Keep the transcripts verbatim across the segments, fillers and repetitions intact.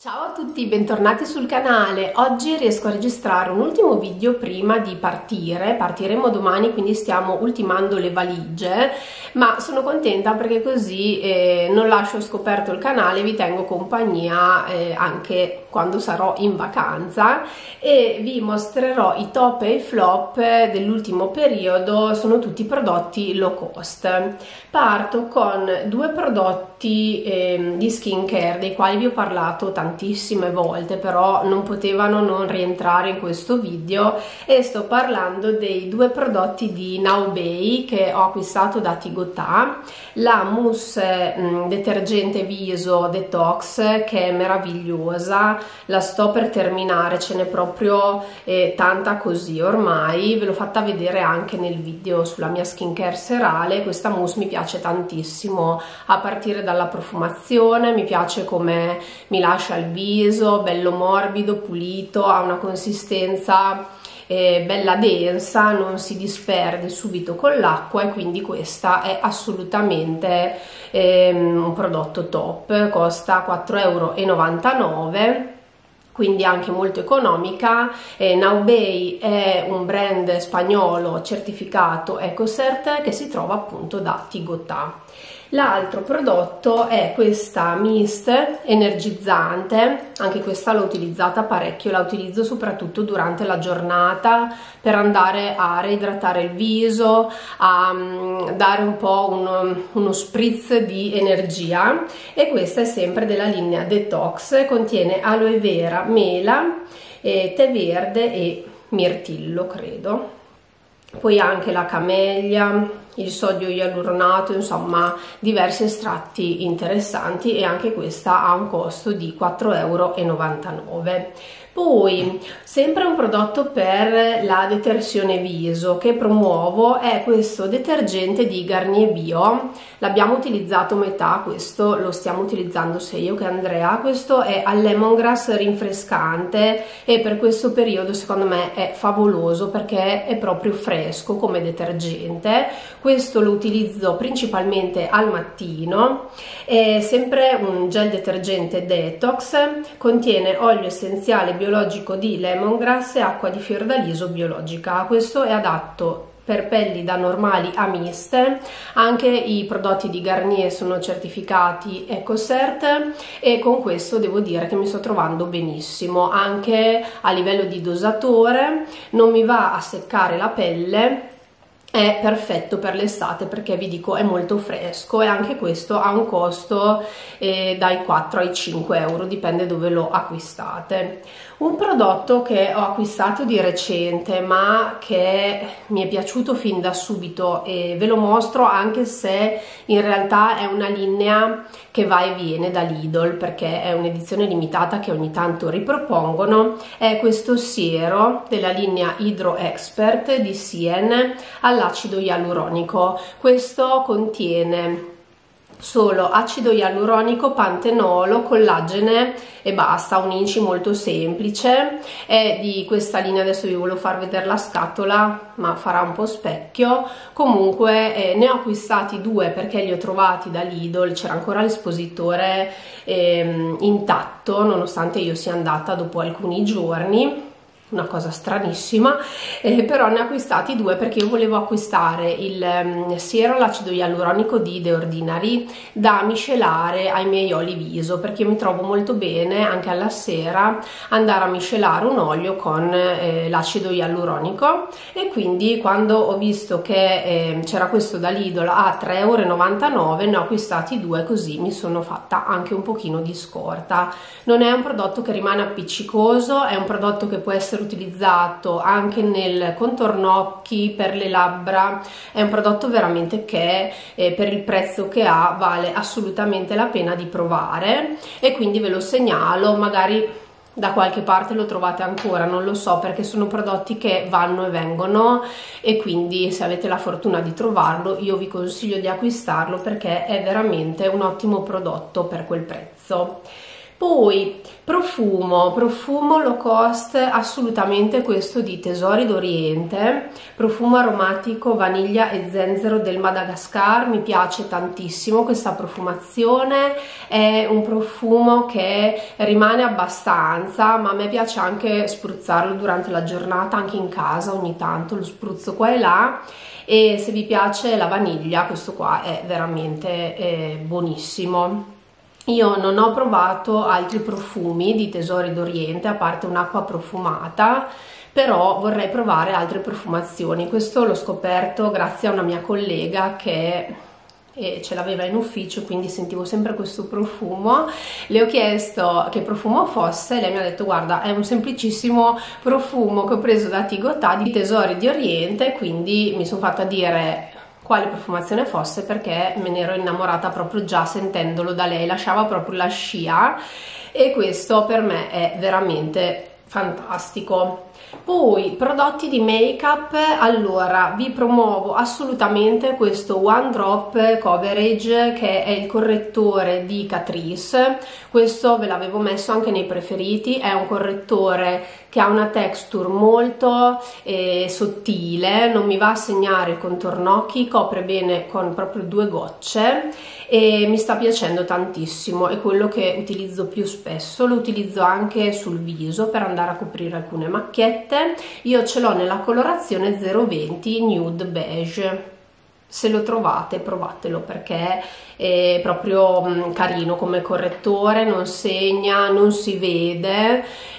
Ciao a tutti, bentornati sul canale. Oggi riesco a registrare un ultimo video prima di partire. Partiremo domani, quindi stiamo ultimando le valigie, ma sono contenta perché così eh, non lascio scoperto il canale, vi tengo compagnia eh, anche quando sarò in vacanza e vi mostrerò i top e i flop dell'ultimo periodo. Sono tutti prodotti low cost. Parto con due prodotti eh, di skincare dei quali vi ho parlato tantissime volte, però non potevano non rientrare in questo video, e sto parlando dei due prodotti di Now Bay che ho acquistato da Tigotà. La mousse mh, detergente viso detox, che è meravigliosa, la sto per terminare, ce n'è proprio eh, tanta così ormai, ve l'ho fatta vedere anche nel video sulla mia skincare serale. Questa mousse mi piace tantissimo, a partire dalla profumazione, mi piace come mi lascia il viso, bello morbido, pulito, ha una consistenza eh, bella densa, non si disperde subito con l'acqua, e quindi questa è assolutamente eh, un prodotto top. Costa quattro e novantanove euro, quindi anche molto economica. eh, Now Bay è un brand spagnolo certificato EcoCert che si trova appunto da Tigotà. L'altro prodotto è questa mist energizzante, anche questa l'ho utilizzata parecchio, la utilizzo soprattutto durante la giornata per andare a reidratare il viso, a um, dare un po' uno, uno spritz di energia, e questa è sempre della linea Detox, contiene aloe vera, mela, eh, tè verde e mirtillo, credo. Poi anche la camellia, il sodio ialuronato, insomma diversi estratti interessanti, e anche questa ha un costo di quattro e novantanove euro. Poi sempre un prodotto per la detersione viso che promuovo è questo detergente di Garnier Bio. L'abbiamo utilizzato metà, questo lo stiamo utilizzando sia io che Andrea. Questo è al lemongrass rinfrescante e per questo periodo secondo me è favoloso perché è proprio fresco come detergente. Questo lo utilizzo principalmente al mattino. È sempre un gel detergente detox, contiene olio essenziale biologico di lemongrass e acqua di fiordaliso biologica. Questo è adatto per pelli da normali a miste. Anche i prodotti di Garnier sono certificati EcoCert, e con questo devo dire che mi sto trovando benissimo anche a livello di dosatore, non mi va a seccare la pelle, è perfetto per l'estate perché vi dico è molto fresco, e anche questo ha un costo eh, dai quattro ai cinque euro, dipende dove lo acquistate. Un prodotto che ho acquistato di recente ma che mi è piaciuto fin da subito, e ve lo mostro anche se in realtà è una linea che va e viene da Lidl perché è un'edizione limitata che ogni tanto ripropongono, è questo siero della linea Hydro Expert di Sien all'acido ialuronico. Questo contiene solo acido ialuronico, pantenolo, collagene e basta, un inci molto semplice. È di questa linea, adesso vi volevo far vedere la scatola ma farà un po' specchio. Comunque eh, ne ho acquistati due perché li ho trovati da Lidl, c'era ancora l'espositore eh, intatto nonostante io sia andata dopo alcuni giorni, una cosa stranissima, eh, però ne ho acquistati due perché io volevo acquistare il um, siero all'acido ialuronico di The Ordinary da miscelare ai miei oli viso, perché io mi trovo molto bene anche alla sera andare a miscelare un olio con eh, l'acido ialuronico, e quindi quando ho visto che eh, c'era questo da Lidl a tre e novantanove euro ne ho acquistati due, così mi sono fatta anche un pochino di scorta. Non è un prodotto che rimane appiccicoso, è un prodotto che può essere utilizzato anche nel contorno occhi, per le labbra. È un prodotto veramente che eh, per il prezzo che ha vale assolutamente la pena di provare, e quindi ve lo segnalo. Magari da qualche parte lo trovate ancora, non lo so, perché sono prodotti che vanno e vengono, e quindi se avete la fortuna di trovarlo io vi consiglio di acquistarlo perché è veramente un ottimo prodotto per quel prezzo. Poi profumo, profumo low cost, assolutamente questo di Tesori d'Oriente, profumo aromatico vaniglia e zenzero del Madagascar, mi piace tantissimo questa profumazione, è un profumo che rimane abbastanza, ma a me piace anche spruzzarlo durante la giornata, anche in casa ogni tanto lo spruzzo qua e là. E se vi piace la vaniglia, questo qua è veramente eh, buonissimo. Io non ho provato altri profumi di Tesori d'Oriente, a parte un'acqua profumata, però vorrei provare altre profumazioni. Questo l'ho scoperto grazie a una mia collega che e ce l'aveva in ufficio, quindi sentivo sempre questo profumo. Le ho chiesto che profumo fosse e lei mi ha detto: guarda, è un semplicissimo profumo che ho preso da Tigotà di Tesori di Oriente, quindi mi sono fatta dire quale profumazione fosse perché me ne ero innamorata proprio già sentendolo da lei, lasciava proprio la scia e questo per me è veramente fantastico. Poi prodotti di make up, allora vi promuovo assolutamente questo One Drop Coverage che è il correttore di Catrice. Questo ve l'avevo messo anche nei preferiti, è un correttore che ha una texture molto eh, sottile, non mi va a segnare il contorno occhi, copre bene con proprio due gocce e mi sta piacendo tantissimo, è quello che utilizzo più spesso, lo utilizzo anche sul viso per andare a coprire alcune macchiette. Io ce l'ho nella colorazione zero venti Nude Beige, se lo trovate provatelo perché è proprio mh, carino come correttore, non segna, non si vede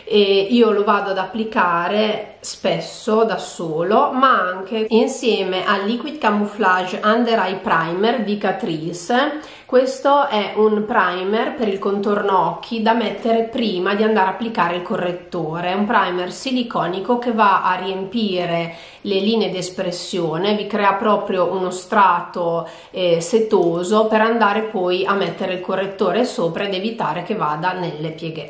e io lo vado ad applicare spesso da solo ma anche insieme al Liquid Camouflage Under Eye Primer di Catrice. Questo è un primer per il contorno occhi da mettere prima di andare a applicare il correttore, è un primer siliconico che va a riempire le linee di espressione, vi crea proprio uno strato eh, setoso per andare poi a mettere il correttore sopra ed evitare che vada nelle pieghette.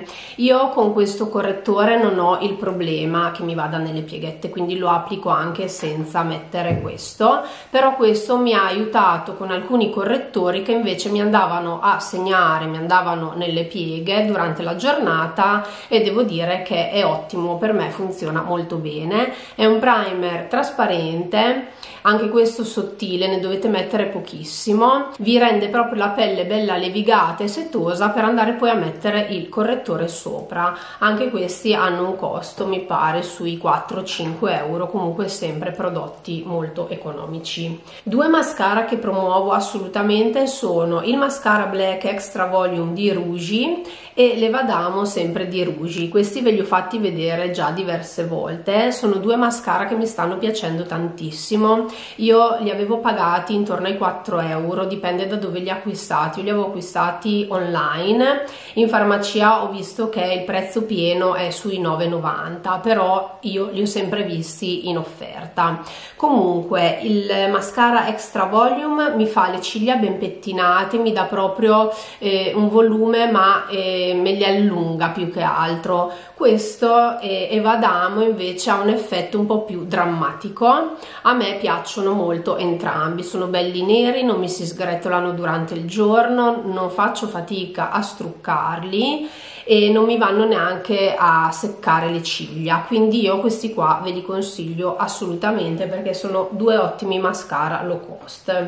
Io con questo correttore non ho il problema che mi vada nelle pieghette, quindi lo applico anche senza mettere questo, però questo mi ha aiutato con alcuni correttori che invece mi andavano a segnare, mi andavano nelle pieghe durante la giornata e devo dire che è ottimo, per me funziona molto bene. È un primer trasparente, anche questo sottile, ne dovete mettere pochissimo, vi rende proprio la pelle bella levigata e setosa per andare poi a mettere il correttore sopra. Anche questi hanno un costo mi pare sui quattro cinque euro, comunque sempre prodotti molto economici. Due mascara che promuovo assolutamente sono il mascara Black Extra Volume di Rougi e l'Evadamo sempre di Rougi. Questi ve li ho fatti vedere già diverse volte, sono due mascara che mi stanno piacendo tantissimo. Io li avevo pagati intorno ai quattro euro, dipende da dove li acquistati. Io li avevo acquistati online, in farmacia ho visto che il prezzo pieno è sui nove e novanta, però io li ho sempre visti in offerta. Comunque il mascara Extra Volume mi fa le ciglia ben pettinate, mi dà proprio eh, un volume ma eh, me li allunga più che altro. Questo eh, Evadamo invece ha un effetto un po' più drammatico. A me piacciono molto entrambi, sono belli neri, non mi si sgretolano durante il giorno, non faccio fatica a struccarli e non mi vanno neanche a seccare le ciglia, quindi io questi qua ve li consiglio assolutamente perché sono due ottimi mascara low cost.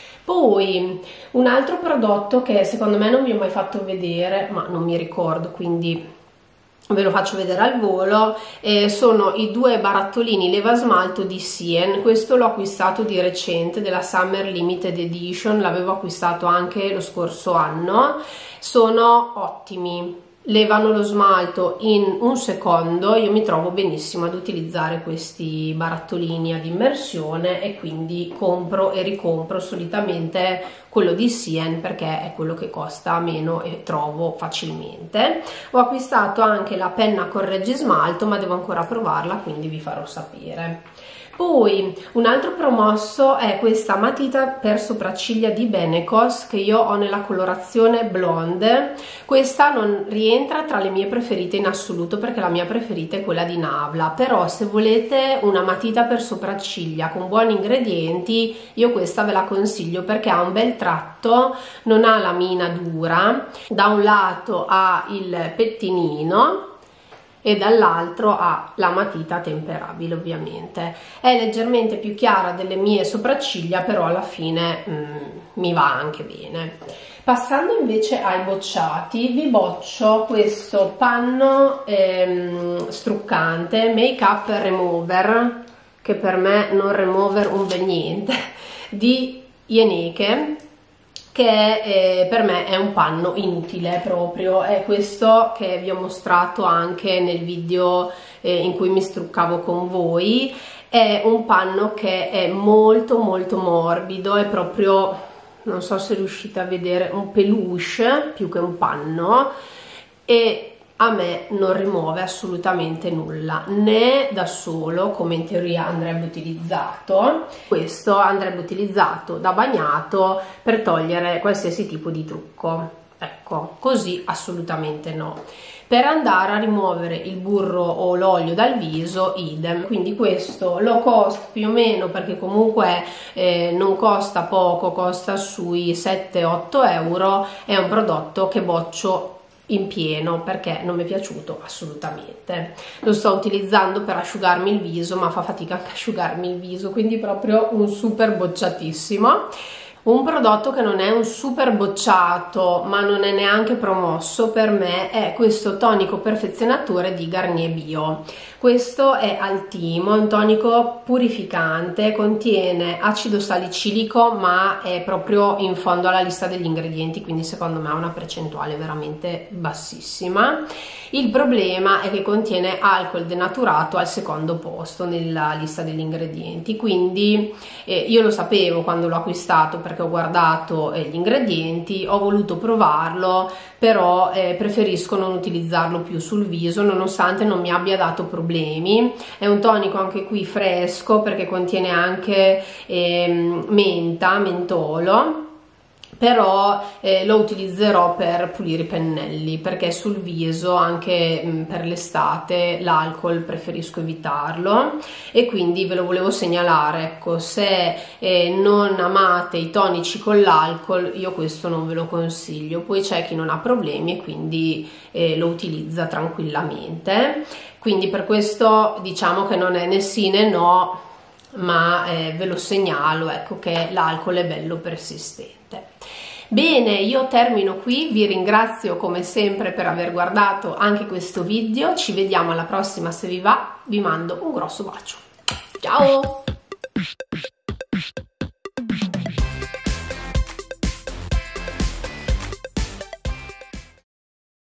Poi un altro prodotto che secondo me non vi ho mai fatto vedere, ma non mi ricordo, quindi ve lo faccio vedere al volo, eh, sono i due barattolini leva smalto di Sien. Questo l'ho acquistato di recente, della Summer Limited Edition, l'avevo acquistato anche lo scorso anno. Sono ottimi, levano lo smalto in un secondo, io mi trovo benissimo ad utilizzare questi barattolini ad immersione e quindi compro e ricompro solitamente quello di Sien perché è quello che costa meno e trovo facilmente. Ho acquistato anche la penna correggismalto ma devo ancora provarla, quindi vi farò sapere. Poi un altro promosso è questa matita per sopracciglia di Benecos che io ho nella colorazione blonde. Questa non rientra tra le mie preferite in assoluto perché la mia preferita è quella di Navla, però se volete una matita per sopracciglia con buoni ingredienti io questa ve la consiglio perché ha un bel tratto, non ha la mina dura, da un lato ha il pettinino e dall'altro ha la matita temperabile. Ovviamente è leggermente più chiara delle mie sopracciglia, però alla fine mm, mi va anche bene. Passando invece ai bocciati, vi boccio questo panno ehm, struccante Make Up Remover, che per me non remover un bel niente, di Jeneke, che eh, per me è un panno inutile proprio. È questo che vi ho mostrato anche nel video eh, in cui mi struccavo con voi. È un panno che è molto molto morbido, è proprio, non so se riuscite a vedere, un peluche più che un panno, e a me non rimuove assolutamente nulla, né da solo, come in teoria andrebbe utilizzato. Questo andrebbe utilizzato da bagnato per togliere qualsiasi tipo di trucco, ecco, così assolutamente no. Per andare a rimuovere il burro o l'olio dal viso, idem. Quindi questo low cost più o meno, perché comunque eh, non costa poco, costa sui sette otto euro, è un prodotto che boccio in pieno perché non mi è piaciuto assolutamente. Lo sto utilizzando per asciugarmi il viso, ma fa fatica anche asciugarmi il viso, quindi proprio un super bocciatissimo. Un prodotto che non è un super bocciato ma non è neanche promosso per me è questo tonico perfezionatore di Garnier Bio. Questo è al timo, è un tonico purificante, contiene acido salicilico ma è proprio in fondo alla lista degli ingredienti, quindi secondo me ha una percentuale veramente bassissima. Il problema è che contiene alcol denaturato al secondo posto nella lista degli ingredienti, quindi eh, io lo sapevo quando l'ho acquistato perché ho guardato eh, gli ingredienti, ho voluto provarlo, però eh, preferisco non utilizzarlo più sul viso nonostante non mi abbia dato problemi. È un tonico anche qui fresco perché contiene anche eh, menta, mentolo, però eh, lo utilizzerò per pulire i pennelli, perché sul viso anche mh, per l'estate l'alcol preferisco evitarlo, e quindi ve lo volevo segnalare. Ecco, se eh, non amate i tonici con l'alcol, io questo non ve lo consiglio. Poi c'è chi non ha problemi e quindi eh, lo utilizza tranquillamente, quindi per questo diciamo che non è né sì né no, ma eh, ve lo segnalo, ecco, che l'alcol è bello persistente. Bene, io termino qui, vi ringrazio come sempre per aver guardato anche questo video, ci vediamo alla prossima se vi va, vi mando un grosso bacio, ciao!